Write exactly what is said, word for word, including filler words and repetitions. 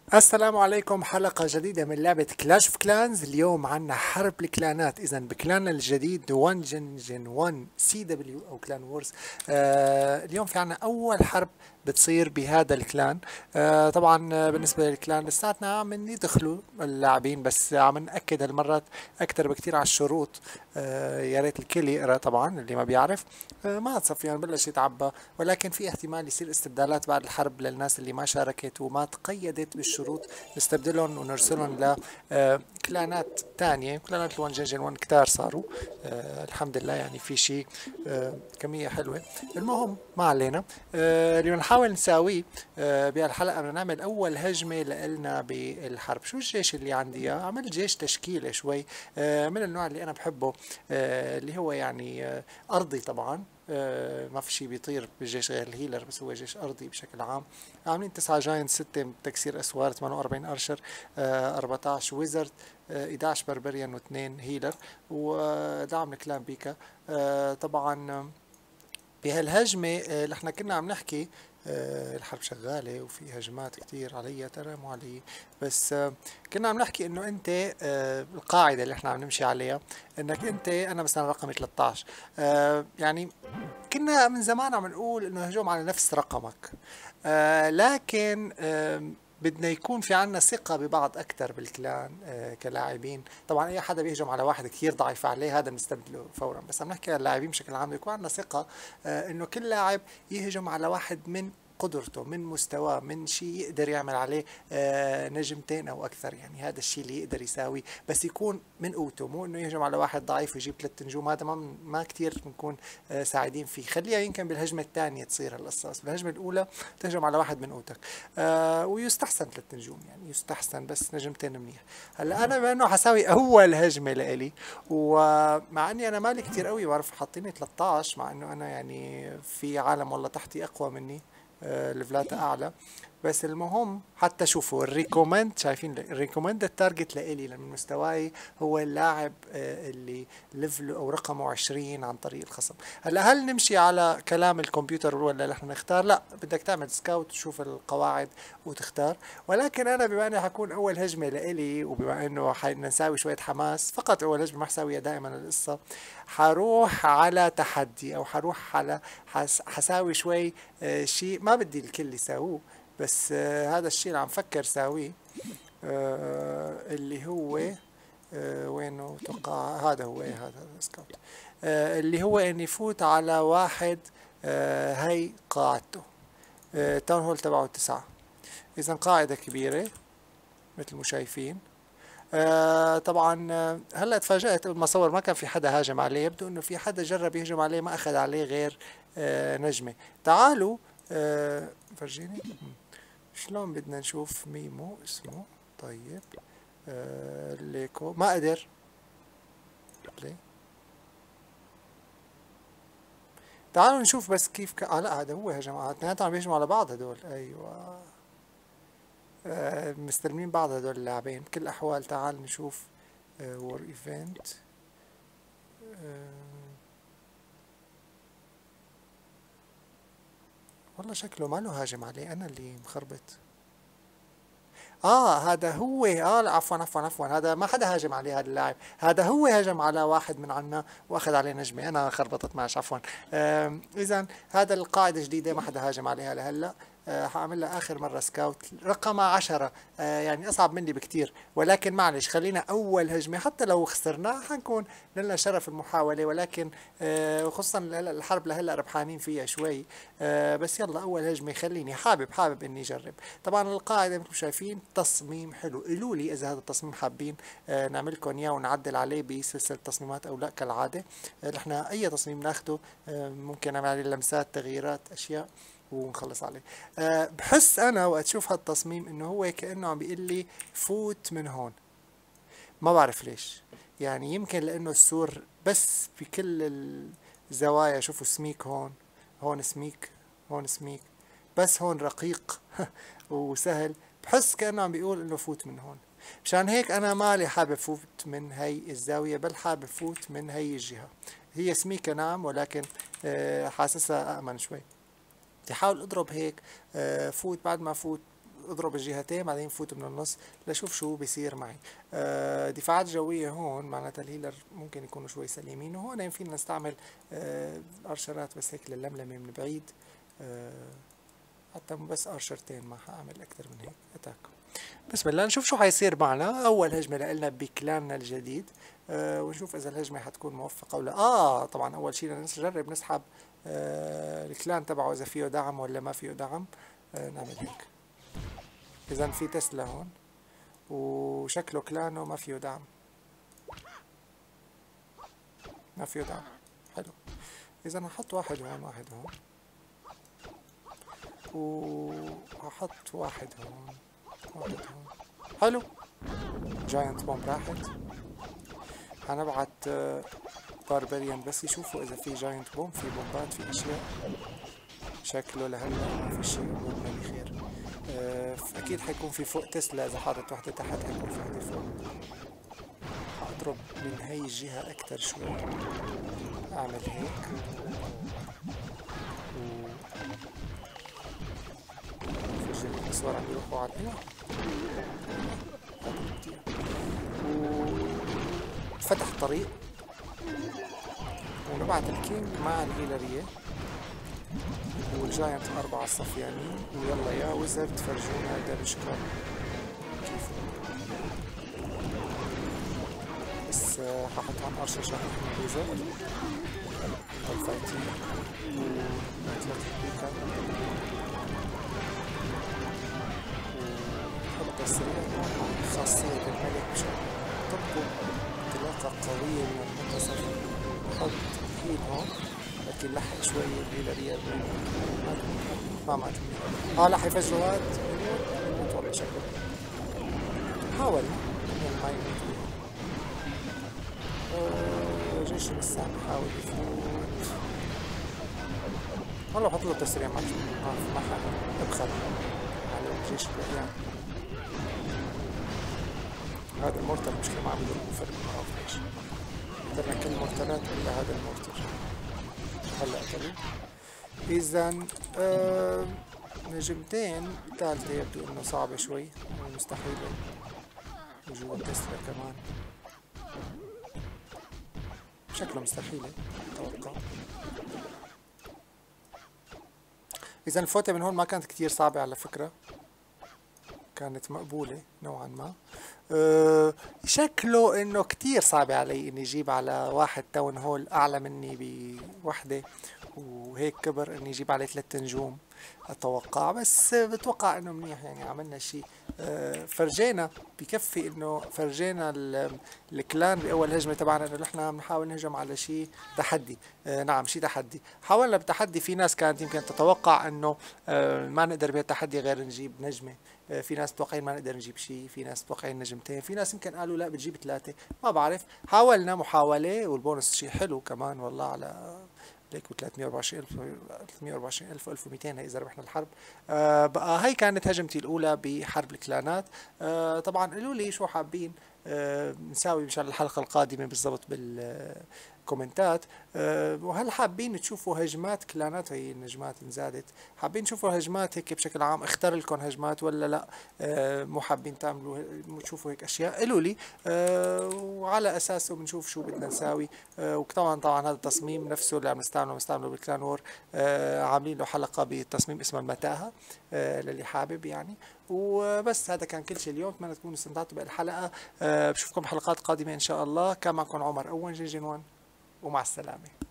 السلام عليكم. حلقة جديدة من لعبة كلاش اوف كلانز. اليوم عنا حرب الكلانات. اذا بكلاننا الجديد واحد جن جن واحد سي دبليو او كلان وورز. آه اليوم في عنا اول حرب بتصير بهذا الكلان. آه طبعا آه، بالنسبة للكلان لساتنا عم يدخلوا اللاعبين، بس عم نأكد هالمرات اكثر بكثير على الشروط. آه يا ريت الكل يقرا طبعا اللي ما بيعرف. آه ما تصفي يعني بلش يتعبى، ولكن في احتمال يصير استبدالات بعد الحرب للناس اللي ما شاركت وما تقيدت بالشروط. نستبدلهم ونرسلهم لكلانات تانية. كلانات الون جنجن واحد كتار صاروا. آه الحمد لله، يعني في شيء آه كمية حلوة. المهم ما علينا. آه اللي بنحاول نساويه آه بهالحلقة بدنا نعمل أول هجمة لإلنا بالحرب. شو الجيش اللي عندي إياه؟ عملت جيش تشكيلة شوي آه من النوع اللي أنا بحبه، آه اللي هو يعني آه أرضي طبعا. آه ما في شيء بيطير بالجيش غير الهيلر، بس هو جيش أرضي بشكل عام. عاملين تسعة جاينت، ستة تكسير أسوار، ثمانية وأربعين أرشر، آه أربعة عشر ويزرد، آه إحدى عشر بربريان واثنين هيلر، ودعم الكلان بيكا. آه طبعا بهالهجمة آه، اللي احنا كنا عم نحكي، آه، الحرب شغالة وفي هجمات كتير علي، ترى مو علي بس. آه، كنا عم نحكي انه انت، آه، القاعدة اللي احنا عم نمشي عليها انك انت، انا مثلا رقمي ثلاثة عشر، آه، يعني كنا من زمان عم نقول انه هجوم على نفس رقمك. آه، لكن آه، بدنا يكون في عنا ثقة ببعض أكثر بالكلان آه كلاعبين. طبعا أي حدا بيهجم على واحد كثير ضعيف عليه هذا بنستبدله فورا، بس عم نحكي عن اللاعبين بشكل عام. يكون عندنا ثقة آه إنه كل لاعب يهجم على واحد من قدرته، من مستواه، من شيء يقدر يعمل عليه آه نجمتين او اكثر. يعني هذا الشيء اللي يقدر يساوي، بس يكون من قوته، مو انه يهجم على واحد ضعيف ويجيب ثلاث نجوم. هذا ما ما كثير بنكون آه سعيدين فيه. خليها يمكن بالهجمه الثانيه تصير هالقصه، بس بالهجمه الاولى تهجم على واحد من قوتك. آه ويستحسن ثلاث نجوم، يعني يستحسن بس نجمتين منيح. هلا انا بما انه حساوي اول هجمه لإلي، ومع اني انا مالي كثير قوي، بعرف حاطيني ثلاثة عشر، مع انه انا يعني في عالم والله تحتي اقوى مني، آه، ليفلاتها اعلى. بس المهم حتى شوفوا الريكومند، شايفين الريكومند التارجت لإلي من مستواي هو اللاعب آه، اللي ليفله او رقمه عشرين عن طريق الخصم. هلا هل نمشي على كلام الكمبيوتر ولا نحن نختار؟ لا، بدك تعمل سكاوت تشوف القواعد وتختار. ولكن انا بما اني حكون اول هجمه لإلي، وبما انه حنساوي نساوي شويه حماس، فقط اول هجمه ما حساويها دائما القصه، حروح على تحدي او حروح على حس حساوي شوي آه، شيء ما بدي الكل يساووه، بس آه، هذا الشيء اللي عم فكر ساويه. آه، اللي هو آه، وينه توقع، هذا هو إيه، هذا سكاوت. آه، اللي هو اني يفوت على واحد. آه، هي قاعدته. آه، تاون هول تبعه تسعة. اذا قاعدة كبيرة مثل ما شايفين. آه طبعا آه، هلا تفاجأت اول ما صور ما كان في حدا هاجم عليه. يبدو انه في حدا جرب يهجم عليه، ما اخذ عليه غير آه نجمة. تعالوا آه فرجيني شلون بدنا نشوف ميمو اسمه. طيب آه ليكو ما قدر. ليه؟ تعالوا نشوف بس كيف ك... آه لا، هذا هو هجم، آه، اثنيناتهم عم بيهجموا على بعض هدول. ايوه، آه مستلمين بعض هدول اللاعبين. بكل الاحوال تعال نشوف وور ايفنت. والله شكله ما له هاجم عليه، انا اللي مخربط. اه هذا هو، اه لا عفوا عفوا عفوا، هذا ما حدا هاجم عليه هذا اللاعب، هذا هو هاجم على واحد من عنا واخذ عليه نجمة. انا خربطت معش، عفوا. اذا هذا القاعدة جديدة ما حدا هاجم عليها لهلا. آه، حاعمل لها اخر مرة سكاوت، رقمها عشرة. آه، يعني اصعب مني بكتير، ولكن معلش خلينا اول هجمة حتى لو خسرنا حنكون لنا شرف المحاولة. ولكن آه، خصوصا الحرب لهلا ربحانين فيها شوي. آه، بس يلا اول هجمة، خليني حابب حابب اني اجرب. طبعا القاعدة مثل ما شايفين تصميم حلو. قولوا لي اذا هذا التصميم حابين آه، نعمل لكم اياه ونعدل عليه بسلسلة تصميمات او لا. كالعادة آه، نحن اي تصميم ناخده آه، ممكن نعمل عليه لمسات، تغييرات، اشياء ونخلص عليه. أه بحس انا وقت اشوف هالتصميم انه هو كانه عم بيقول لي فوت من هون. ما بعرف ليش. يعني يمكن لانه السور بس بكل الزوايا. شوفوا سميك هون، هون سميك، هون سميك، بس هون رقيق وسهل. بحس كأنه عم بيقول انه فوت من هون. مشان هيك انا مالي حابب فوت من هي الزاوية، بل حابب فوت من هي الجهة. هي سميكة نعم، ولكن آه، حاسسها أأمن شوي. بدي احاول اضرب هيك. آه، فوت بعد ما فوت اضرب الجهتين بعدين فوت من النص لشوف شو بيصير معي. آه دفاعات جوية هون معناتها الهيلر ممكن يكونوا شوي سليمين، وهون فينا نستعمل آه ارشرات بس هيك للملمة من بعيد، آه حتى بس ارشرتين ما حاعمل اكثر من هيك. اتاك. بسم الله، نشوف شو حيصير معنا. اول هجمة لنا بكلاننا الجديد، آه ونشوف اذا الهجمة حتكون موفقة او لا. اه طبعا اول شيء نجرب نسحب آه الكلان تبعه اذا فيه دعم ولا ما فيه دعم. آه نعمل هيك. اذا في تسلا هون وشكله كلانه ما فيه دعم، ما فيه دعم. حلو. اذا هحط واحد هون واحد هون وهحط واحد هون واحد هون. حلو. جاينت بومب راحت. هنبعت باربريان بس يشوفوا اذا في جاينت بومب، في بومبات، في اشياء. شكله لهلا ما في شيء، اللهم بخير. أه اكيد حيكون في فوق تسلا، اذا حاطط وحده تحت حيكون في وحده فوق. هضرب من هي الجهه اكثر شوي، اعمل هيك و فجر الاسوار عم يروحوا على الايوه وفتح طريق، ونبعت الكينج مع الهيلريه والجاينت أربعة الصفيانين، ويلا يا ويزرد فرجونا دارشكار كيف. بس هحط عن أرشر شهر من ويزرد الفايتين وثلاث حبيكات وحط السريع خاصية الملك مشان تبقوا انطلاقة قوية من المنتصف. حط هيل هون لكن لحق شوي الهيلرية ما مات. اه لا حيفجروا هاد يموت والله شكله. حاول ما يموت. آه جيش الإسلام حاول يفوت والله. حط له تسريع ما ما حاول ابخل على الجيش الأيام. هذا المورتر مشكلة ما عم يضربوا فرق، ما بعرف ليش. قدرنا كل المورترات إلا هذا المورتر. هلا قتلوا. إذا آه نجمتين الثالثة يبدو إنه صعبة شوي، مستحيلة. وجود تسلا كمان شكله مستحيلة أتوقع. إذا الفوتة من هون ما كانت كتير صعبة على فكرة، كانت مقبولة نوعا ما. أه شكله انه كتير صعب علي اني اجيب على واحد تاون هول اعلى مني بوحدة وهيك كبر اني اجيب عليه ثلاث نجوم اتوقع. بس بتوقع انه منيح يعني عملنا شيء. أه فرجينا بكفي انه فرجينا الكلان باول هجمة تبعنا انه نحن بنحاول نهجم على شيء تحدي. أه نعم شيء تحدي. حاولنا بتحدي. في ناس كانت يمكن تتوقع انه أه ما نقدر بهالتحدي غير نجيب نجمة. في ناس متوقعين ما نقدر نجيب شيء، في ناس متوقعين نجمتين، في ناس يمكن قالوا لا بتجيب ثلاثة، ما بعرف. حاولنا محاولة والبونص شيء حلو كمان والله على ليكو ثلاثمية وأربعة وعشرين ألف ثلاثمية وأربعة وعشرين ألف وألف ومئتين إذا ربحنا الحرب. آه بقى هي كانت هجمتي الأولى بحرب الكلانات. آه طبعا قولوا لي شو حابين آه نساوي مشان الحلقة القادمة بالضبط بالكومنتات. أه وهل حابين تشوفوا هجمات كلانات؟ هي النجمات انزادت، حابين تشوفوا هجمات هيك بشكل عام اختار لكم هجمات ولا لا؟ أه مو حابين تعملوا تشوفوا هيك اشياء؟ قولوا لي أه وعلى اساسه بنشوف شو بدنا نساوي. أه وطبعا طبعا هذا التصميم نفسه اللي عم نستعمله نستعمله بالكلان وور. أه عاملين له حلقة بالتصميم اسمها المتاهة أه للي حابب يعني. وبس هذا كان كل شيء اليوم، اتمنى تكونوا استمتعتوا بالحلقة. أه بشوفكم بحلقات قادمة ان شاء الله. كان معكم عمر أون جي جن وان ومع السلامة.